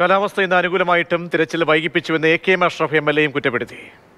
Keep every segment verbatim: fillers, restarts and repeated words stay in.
കാലാവസ്ഥ ഇന്ന് അനുകൂലമായിട്ടും തിരച്ചിൽ വൈകിപ്പിച്ചുവെന്ന് A K M Ashraf M L എയും കുറ്റപ്പെടുത്തി.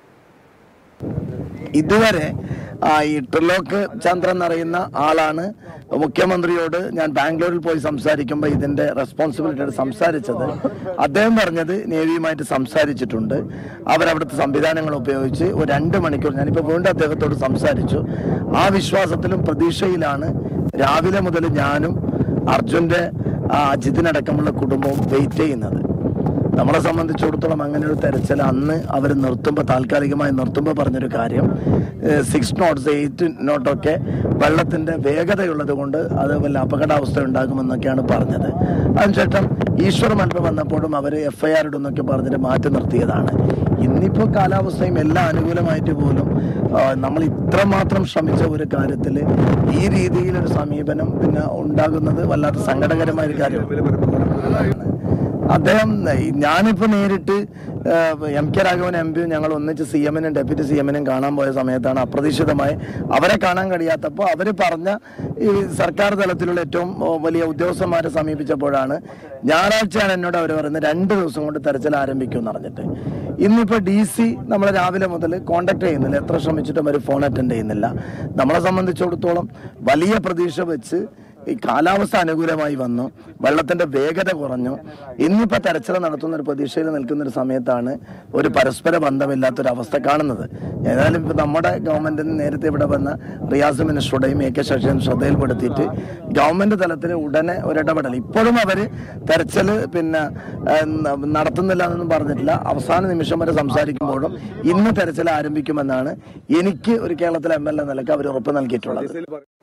ഇതുവരെ ഇന്റർലോക്ക് ചന്ദ്രൻ എന്നറിയുന്ന ആളാണ് മുഖ്യമന്ത്രിയോട് ഞാൻ ബാംഗ്ലൂരിൽ പോയി സംസാരിക്കുമ്പോൾ ഇതിന്റെ റെസ്പോൺസിബിലിറ്റി സംസാരിച്ചത്. അദ്ദേഹം പറഞ്ഞത് നേവിയുമായിട്ട് സംസാരിച്ചിട്ടുണ്ട്, അവരവിടുത്തെ സംവിധാനങ്ങൾ ഉപയോഗിച്ച് ഒരു രണ്ട് മണിക്കൂർ ഞാനിപ്പോൾ വീണ്ടും അദ്ദേഹത്തോട് സംസാരിച്ചു. ആ വിശ്വാസത്തിലും പ്രതീക്ഷയിലാണ് രാവിലെ മുതൽ ഞാനും അർജുന്റെ അജിത്തിനടക്കമുള്ള കുടുംബവും വെയിറ്റ് ചെയ്യുന്നത്. നമ്മളെ സംബന്ധിച്ചിടത്തോളം അങ്ങനെ ഒരു തെരച്ചിൽ അന്ന് അവർ നിർത്തുമ്പോൾ താൽക്കാലികമായി നിർത്തുമ്പോൾ പറഞ്ഞൊരു കാര്യം, സിക്സ് നോട്ട്സ് എയ്റ്റ് നോട്ടൊക്കെ വെള്ളത്തിൻ്റെ വേഗതയുള്ളത് കൊണ്ട് അത് വല്ല അപകടാവസ്ഥ ഉണ്ടാകുമെന്നൊക്കെയാണ് പറഞ്ഞത്. അതിനുശേഷം ഈശ്വർ മൽപ്പ വന്നപ്പോഴും അവർ എഫ് ഐ ആർ ഇടുന്നൊക്കെ പറഞ്ഞിട്ട് മാറ്റി നിർത്തിയതാണ്. ഇന്നിപ്പോൾ കാലാവസ്ഥയും എല്ലാം അനുകൂലമായിട്ട് പോലും നമ്മൾ ഇത്രമാത്രം ശ്രമിച്ച ഒരു കാര്യത്തിൽ ഈ രീതിയിലൊരു സമീപനം പിന്നെ ഉണ്ടാകുന്നത് വല്ലാത്ത സങ്കടകരമായ ഒരു കാര്യമാണ്. അദ്ദേഹം ഞാനിപ്പോൾ നേരിട്ട് എം കെ രാഘവൻ എം പിയും ഞങ്ങൾ ഒന്നിച്ച് സി എമ്മിനും ഡെപ്യൂട്ടി സി എമ്മിനും കാണാൻ പോയ സമയത്താണ് അപ്രതീക്ഷിതമായി അവരെ കാണാൻ കഴിയാത്തപ്പോൾ അവർ പറഞ്ഞ ഈ സർക്കാർ തലത്തിലുള്ള ഏറ്റവും വലിയ ഉദ്യോഗസ്ഥന്മാരെ സമീപിച്ചപ്പോഴാണ് ഞായറാഴ്ചയാണ് എന്നോട് അവർ പറയുന്നത് രണ്ട് ദിവസം കൊണ്ട് തെരച്ചിൽ ആരംഭിക്കുമെന്ന് പറഞ്ഞിട്ട്. ഇന്നിപ്പോൾ ഡി സി നമ്മൾ രാവിലെ മുതൽ കോണ്ടാക്ട് ചെയ്യുന്നില്ല, എത്ര ശ്രമിച്ചിട്ടും അവർ ഫോൺ അറ്റൻഡ് ചെയ്യുന്നില്ല. നമ്മളെ സംബന്ധിച്ചിടത്തോളം വലിയ പ്രതീക്ഷ വെച്ച് ഈ കാലാവസ്ഥ അനുകൂലമായി വന്നു, വെള്ളത്തിന്റെ വേഗത കുറഞ്ഞു, ഇന്നിപ്പോൾ തെരച്ചിൽ നടത്തുന്ന ഒരു പ്രതീക്ഷയിൽ നിൽക്കുന്ന ഒരു സമയത്താണ് ഒരു പരസ്പര ബന്ധമില്ലാത്തൊരവസ്ഥ കാണുന്നത്. ഏതായാലും ഇപ്പം നമ്മുടെ ഗവൺമെന്റിന് നേരത്തെ ഇവിടെ വന്ന റിയാസ് മിനിസ്റ്ററുടെയും എ കെ ശശിയും ശ്രദ്ധയിൽപ്പെടുത്തിയിട്ട് ഗവൺമെന്റ് തലത്തിൽ ഉടനെ ഒരിടപെടൽ. ഇപ്പോഴും അവർ തെരച്ചിൽ പിന്നെ നടത്തുന്നില്ല എന്നൊന്നും പറഞ്ഞിട്ടില്ല. അവസാന നിമിഷം വരെ സംസാരിക്കുമ്പോഴും ഇന്ന് തെരച്ചിൽ ആരംഭിക്കുമെന്നാണ് എനിക്ക് ഒരു കേരളത്തിലെ എം എൽ എ നിലയ്ക്ക് അവർ ഉറപ്പ് നൽകിയിട്ടുള്ളത്.